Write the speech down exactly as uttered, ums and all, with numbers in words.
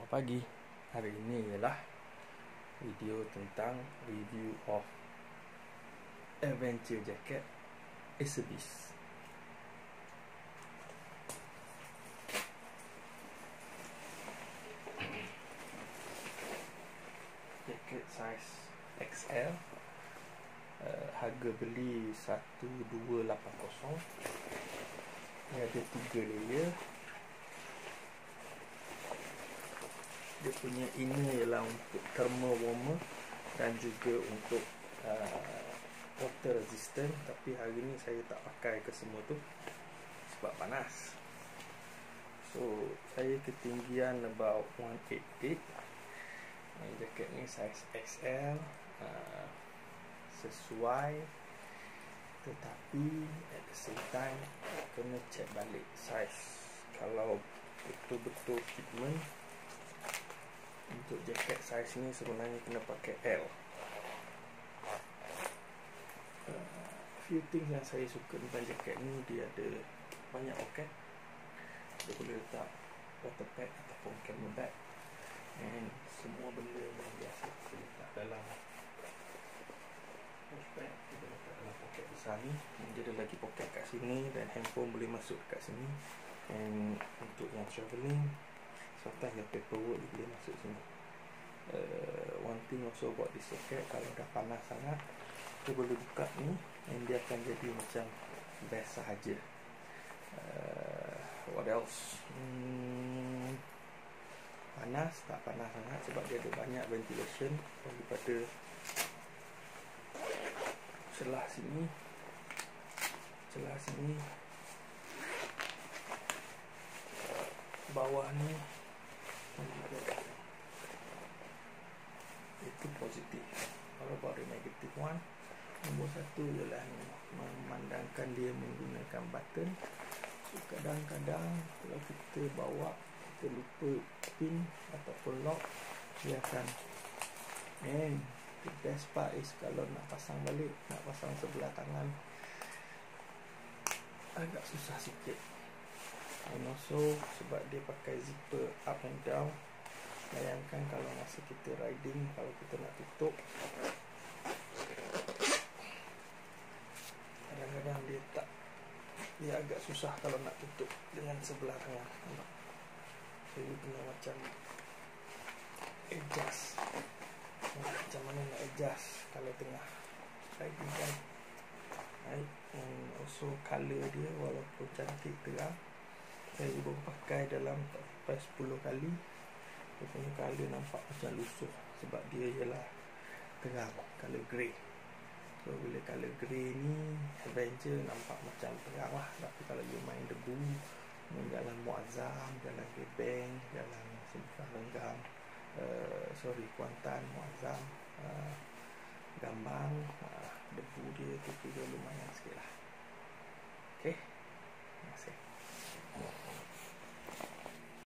Selamat pagi. Hari ini ialah video tentang review of adventure jacket Acerbis. Jaket size X L, uh, harga beli satu dua lapan kosong. Dia ada tiga layer. Dia punya inner ialah untuk thermal warmer dan juga untuk uh, water resistant. Tapi hari ni saya tak pakai ke semua tu sebab panas. So saya ketinggian about one eighty-eight. Ini jaket ni size X L, uh, sesuai, tetapi at the same time kena check balik size. Kalau betul-betul fitment, untuk jaket size ni sebenarnya kena pakai L. uh, Few things yang saya suka tentang jaket ni, dia ada banyak pocket. Dia boleh letak water pack ataupun camera bag, and semua benda yang biasa kita letak dalam push bag kita letak dalam pocket besar ni. Dia ada lagi pocket kat sini dan handphone boleh masuk kat sini. And untuk yang travelling, sometimes yang paperwork dia boleh masuk sini. uh, One thing also about this jacket, kalau dah panas sangat, dia boleh buka ni and dia akan jadi macam vest sahaja. uh, What else? Hmm, panas, tak panas sangat sebab dia ada banyak ventilation daripada celah sini, celah sini, bawah ni. Itu positif. Kalau about the negative one, nombor satu ialah memandangkan dia menggunakan button. So, kadang-kadang kalau kita bawa, kita lupa pin ataupun lock, dia akan, and the best part is kalau nak pasang balik, nak pasang sebelah tangan, agak susah sikit. And also sebab dia pakai zipper up and down, bayangkan kalau masa kita riding, kalau kita nak tutup, kadang-kadang dia tak, dia agak susah kalau nak tutup dengan sebelah tangan. Nampak? Jadi kena macam adjust, macam mana nak adjust kalau tengah riding kan. Right? And also colour dia walaupun cantik terang, saya baru pakai dalam sampai sepuluh kali, dia punya colour nampak macam lusuh sebab dia ialah terang, colour grey. So bila colour grey ni, adventure nampak macam terang lah. Tapi kalau you main debu, jalan Muazzam, jalan Gebeng, jalan Simpang Renggam, uh, sorry Kuantan, Muazzam, uh, Gambang, uh, debu dia tu juga lumayan sikit lah. Okay.